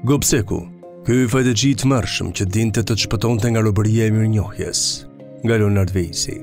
Gobseku, ky Fajdexhi I tmerrshëm që dinte të shpëtonte nga robëria e mirënjohjes, nga Leonard Veizi.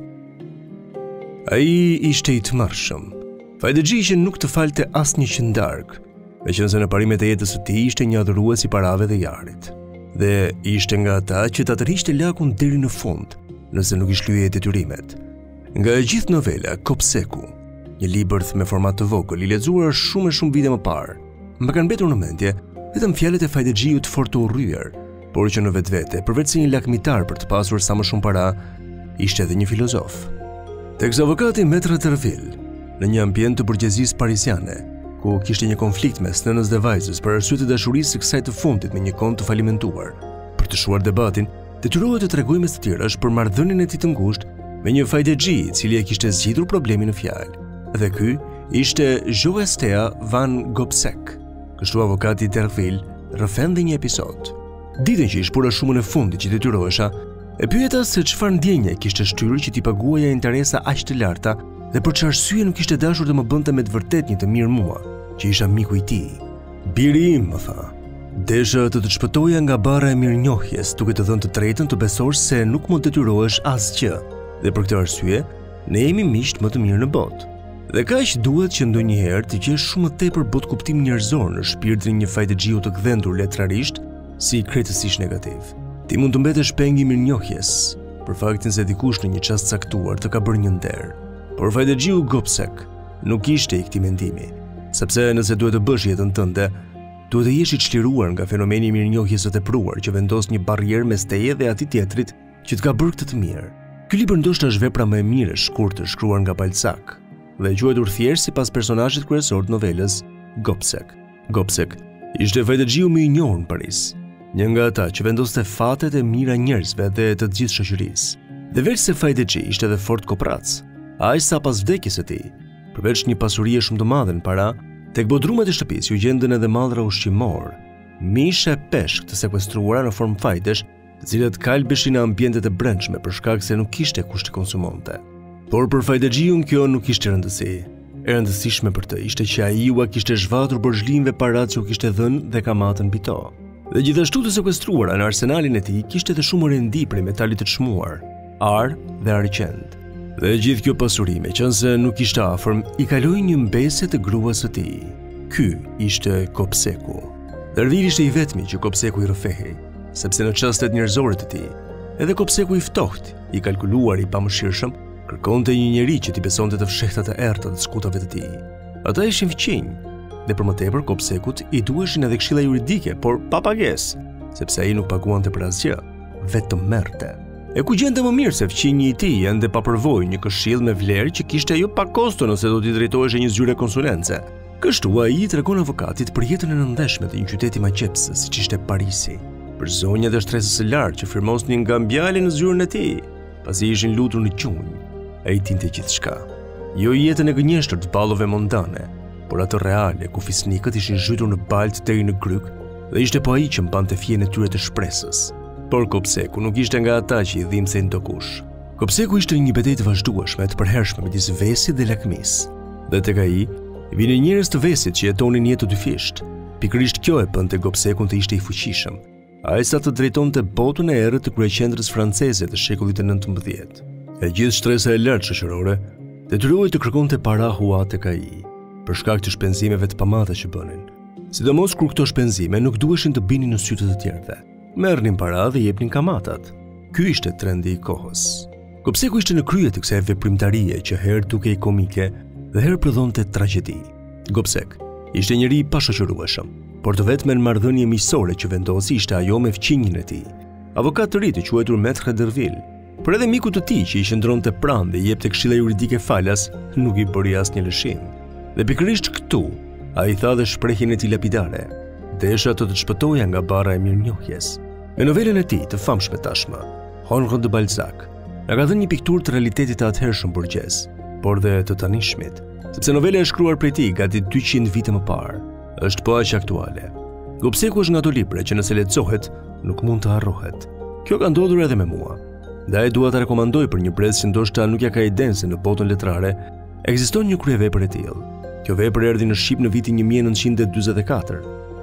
Ai ishte I tmerrshëm. Fajdexhi që nuk të falte asnjë qindarkë, meqenëse në parimet e jetës së tij ishte një adhurues I parave dhe arit. Dhe ishte nga ata që ta tërhiqte lakun deri në fund, nëse nuk I shlyeje detyrimet. Nga e gjithë novela Gobseku, një libërth me format të vogël I lexuar shumë vite më parë, më kanë mbetur në mendje vetëm fjalët e Fajdexhiut fort të urryer, por që në vetvete, përveç se një lakmitar për të pasur sa më shumë para, ishte edhe një filozof. Teksa avokati Metre Dervil, në një ambient të burgjezisë parisiane, ku kishte një konflikt mes nënës dhe vajzës për arsye të dashurisë së kësaj të fundit me një kont të falimentuar, për të shuar debatin, detyrohet të tregojë mes të tjerash për marrëdhënien e tij të ngushtë me një Fajdexhi I cili e kishte zgjidhur problemin në fjalë. Dhe ky ishte Zho-Ester van Gobsek. Kështu avokati Dervil rrëfen dhe një episod. Ditën që I shpura shumën e fundit që detyrohesha, e pyeta se çfarë ndjenje kishte shtyrë që t'i paguaja interesa aq të larta dhe për çfarë arsye nuk kishte dashur të më bënte me të vërtet një të mirë mua, që isha miku I tij. Biri im, më tha, desha të të shpëtoja nga barra e mirënjohjes, duke të dhënë të drejtën të besosh se nuk mund detyrohesh asgjë, dhe për këtë arsye, ne jemi miqtë më të mirë në botë. Dhe kaq duhet që ndonjëherë të gjesh shumë më tepër bot kuptim njerëzor në shpirtin një Fajdexhiu të gdhendur letrarisht si krejtësisht negativ. Ti mund të mbetesh peng I mirënjohjes për faktin se dikush në një çast caktuar të ka bërë një nder. Por Fajdexhiu Gobsek nuk ishte I këtij mendimi, sepse nëse duhet të bësh jetën tënde, duhet të jesh I çliruar nga fenomeni I mirënjohjes së tepruar që vendos një barrierë mes teje dhe atij tjetrit që të ka bërë këtë të mirë. Ky libër ndoshta është vepra më e mirë e shkurtër shkruar nga Balzac dhe quajtur thjesht sipas personazhit kryesor të novelës Gobsek. Gobsek ishte Fajdexhiu më I njohur në Paris, një nga ata që vendoste fatet e mira njerëzve dhe të gjithë shoqërisë. Dhe veç se Fajdexhi ishte edhe fort koprac, aq sa pas vdekjes së tij, përveç një pasurie shumë të madhe në para, tek bodrumet e shtëpisë u gjenden edhe mallra ushqimor, mishe peshk të sekuestruara në formë fajdesh, të cilat kalbeshin në ambientet e brendshme për shkak se nuk kishte kush të konsumonte. Por për Fajdexhiun kjo nuk ishte rëndësi. E rëndësishme për të ishte që ai ua kishte zhvatur borxhlinjve paratë që u kishte dhënë dhe kamatën mbi to. Dhe gjithashtu të sekuestruara në arsenalin e tij kishte edhe shumë rendi prej metalit të çmuar, ar dhe argjend. Dhe gjithë kjo pasuri, meqense nuk ishte afërm, I kaloi një mbese të gruas së tij. Ky ishte Gobseku. Dervil ishte I vetmi që Gobseku I rrëfehej, sepse në çastet njerëzore të tij, edhe Gobseku I ftohtë, I kalkuluar, I pamëshirshëm, kërkonte një njeri që t'i besonte të fshehtat e errta të skutave të tij. Ata ishin fqinj, dhe për më tepër Gobsekut I duheshin edhe këshilla juridike, por pa pagesë, sepse ai nuk paguante për asgjë, vetëm merrte. E ku gjente më mirë se fqinji I tij ende pa përvojë një këshill me vlerë që kishte jo pa kosto nëse do t'i drejtoheshe një zyre konsulence. Kështu ai I tregon avokatit për jetën e nëndeshme të një qyteti maqepse siç ishte Parisi, për zonjat e shtresës së lartë që firmosnin nga mbjale në zyrën e tij, pasi ishin lutur në qunj. Ai dinte gjithçka. Jo jetën e gënjeshtër të ballove mondane, por atë reale ku fisnikët ishin zhytur në baltë deri në gryk dhe ishte po ai që mbante fjen e tyre të shpresës. Por Gobseku nuk ishte nga ata që I dhimbsejnë dokush. Gobseku ishte një betejë të vazhdueshme të përhershme midis vesit dhe lakmisë. Dhe tek ai vinin njerëz të vesit që jetonin jetë të dyfisht. Pikërisht kjo e bënte Gobsekun të ishte I fuqishëm, ai sa të drejtonte botën e errët të kryeqendrës franceze të shekullit të 19. E gjithë shtresa e lartë shoqërore detyrohej të kërkonte para hua tek ai, për shkak të shpenzimeve të pamata që bënin. Sidomos kur këto shpenzime nuk duheshin të binin në sy të të tjerëve. Merrnin para dhe jepnin kamatat. Ky ishte trendi I kohës. Gobseku ishte në krye të kësaj veprimtarie që herë dukej komike dhe herë prodhonte tragjedi. Gobsek ishte njeri I pashoqërueshëm, por të vetmen marrëdhënie miqësore që vendosi ishte ajo me fqinjin e tij. Avokat të ri I quajtur Metre Dervil, por edhe miku të tij që I qëndronte pranë dhe I jepte këshilla juridike falas, nuk I bëri asnjë lëshim. Dhe pikërisht këtu, ai tha dhe shprehjen e tij lapidare: desha të shpëtoja nga barra e mirënjohjes. Me novelën e tij të famshme tashmë, Honor de Balzac, na ka dhënë një pikturë të realitetit të atëhershëm burgjez, por dhe të tanishmit, sepse novela e shkruar prej tij gati 200 vite më parë, është po aq aktuale. Gobseku është nga ato libra që nëse lexohet, nuk mund të harrohet. Kjo ka ndodhur edhe me mua. Dhe dua ta rekomandoj për një brez që ndoshta nuk ja ka iden se në botën letrare ekziston një kryevepër e tillë. Kjo vepër erdhi në Shqip në vitin 1944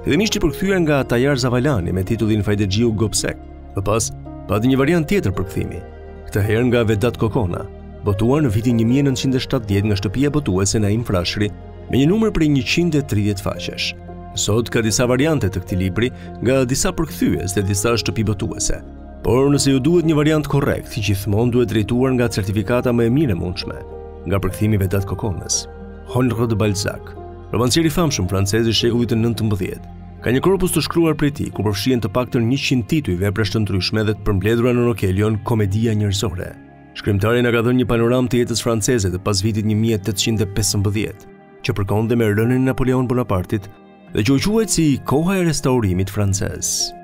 Fillimisht i përkthyer nga Tajar Zavalani me titullin Fajdexhiu Gobsek. Më pas, pati një variant tjetër përkthimi, këtë herë nga Vedat Kokona, botuar në vitin 1970 nga shtëpia botuese Naim Frashëri, me një numër prej 130 faqesh. Sot ka disa variante të këtij libri nga disa përkthyes dhe disa shtëpi botuese. Por nëse ju duhet një variant korrekt, gjithmonë duhet drejtuar nga certifikata më e mirë e mundshme, nga përkthimi Vedat Kokonës. Leonard Veizi, romancier i famshëm francez i shekullit të 19, ka një korpus të shkruar prej tij ku përfshihen të paktën 100 tituj veprash të ndryshme dhe të përmbledhura në rokelion Komedia njerëzore. Shkrimtari na ka dhënë një panoramë të jetës franceze të pas vitit 1815, që përkonte me rënien e Napoleon Bonapartit dhe që u quajt si koha e restaurimit francez.